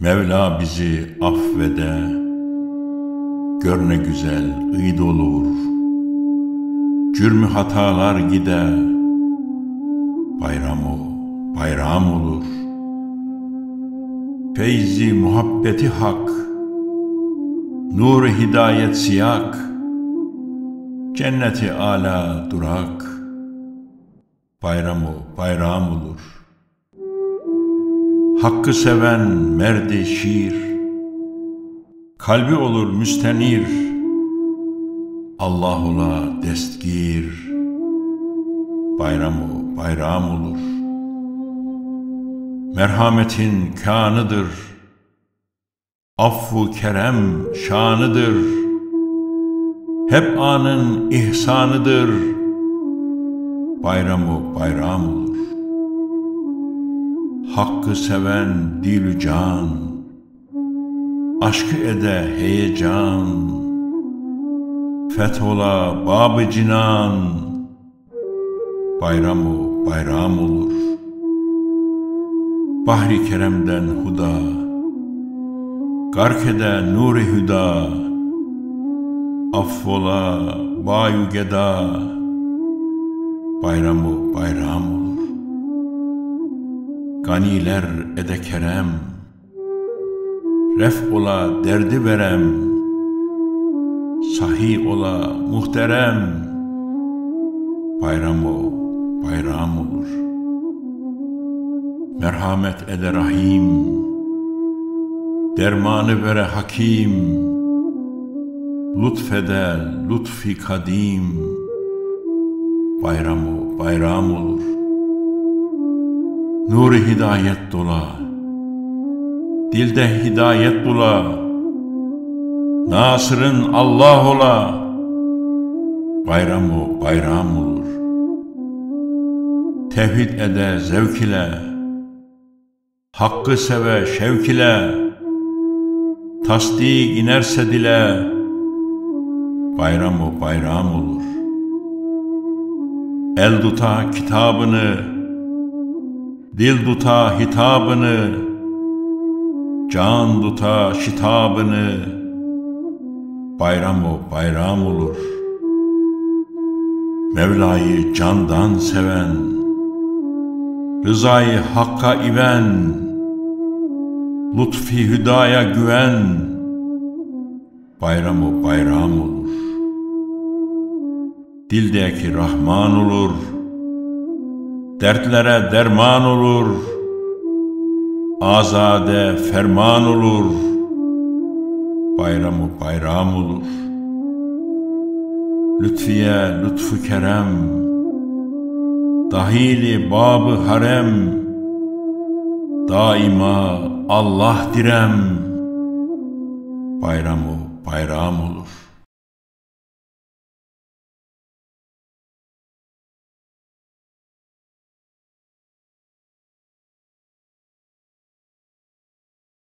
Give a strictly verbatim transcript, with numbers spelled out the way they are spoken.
Mevla bizi affede, gör ne güzel id olur. Cürmü hatalar gide, bayram o, bayram olur. Feyzi muhabbeti hak, nur-u hidayet siyak, cenneti âlâ durak, bayram o, bayram olur. Hakkı seven merdi şiir, kalbi olur müstenir, Allah ola destgir, bayram o, bayram olur. Merhametin kânıdır, affu kerem şanıdır, hep anın ihsanıdır, bayram o, bayram olur. Hakkı seven dilü can, aşkı ede heyecan, fethola bab-ı cinan, bayram o, bayram olur. Bahri keremden huda, gark ede nur-i hüda, affola bayu geda, bayram o, bayram olur. Ganiler ede kerem, ref ola derdi verem, sahih ola muhterem, bayram o, bayram olur. Merhamet ede rahim, dermanı vere hakim, lütfede lütfi kadim, bayram o, bayram olur. Nur-i hidayet dola, dilde hidayet bula, Nasır'ın Allah ola, bayram o, bayram olur. Tevhid ede zevk ile, hakkı seve şevk ile, tasdik inerse dile, bayram o, bayram olur. El tuta kitabını, dil tuta hitabını, can tuta şitabını, bayram o, bayram olur. Mevla'yı candan seven, rızayı hakka iven, lütfi hüdaya güven, bayram o, bayram olur. Dildeki Rahman olur, dertlere derman olur, azade ferman olur, bayram o, bayram olur. Lütfiye lütfu kerem, dahili bab-ı harem, daima Allah direm, bayram o, bayram olur.